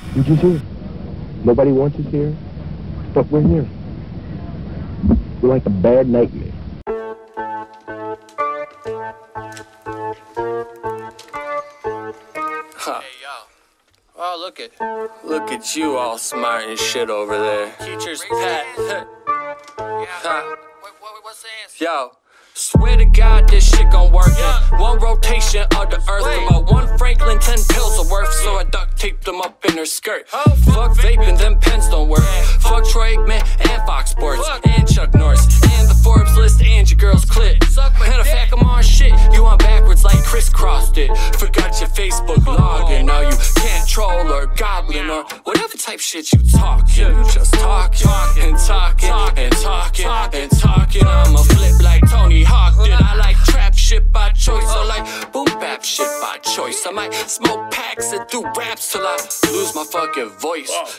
You're just here. Nobody wants us here, but we're here. We're like a bad nightmare. Huh. Hey, yo. Oh, look at you all smart and shit over there. Teacher's pet. Huh. What's the answer? Yo. Swear to God, this shit gon' work. One rotation of the earth, about one Franklin, 10 pills are worth. So I duct taped them up in her skirt. Fuck vaping, them pens don't work. Fuck Troy Aikman and Fox Sports and Chuck Norris and the Forbes list and your girl's clit. Matter of fact, I'm on shit. You on backwards like crisscrossed it. Forgot your Facebook login. Now you can't troll or goblin or whatever type shit you talking. You just talking and talking and talking and talking. I'ma flip like Tony Hawk did. I like trap shit by choice, or like boom bap shit by choice. I might smoke packs and do raps till I lose my fucking voice.